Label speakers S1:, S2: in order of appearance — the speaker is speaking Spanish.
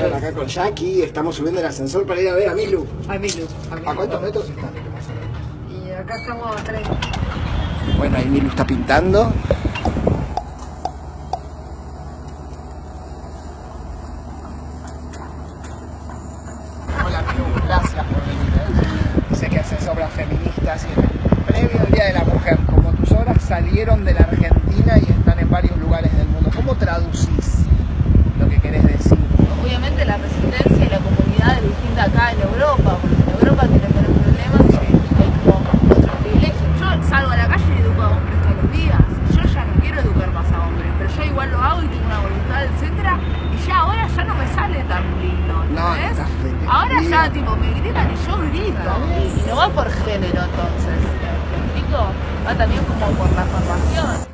S1: Bueno, acá con Jackie estamos subiendo el ascensor para ir a ver a Milu.
S2: A Milu.
S1: ¿A cuántos metros están?
S2: Y acá estamos a 3.
S1: Bueno, ahí Milu está pintando. Hola Milu, gracias por venir. Sé que haces obras feministas y previo al Día de la Mujer, como tus obras salieron de la Argentina y están en varios lugares del mundo, ¿cómo traducís lo que querés decir?
S3: Obviamente la resistencia y la comunidad es distinta acá en Europa, porque en Europa tienen menos problemas y hay como otros privilegios. Yo salgo a la calle y educo a hombres todos los días. Yo ya no quiero educar más a hombres, pero yo igual lo hago y tengo una voluntad, etcétera, y ya ahora ya no me sale tan lindo, ¿entendés? Ahora ya tipo me gritan y yo grito. Y no va por género entonces, ¿me explico? Va también como por la formación.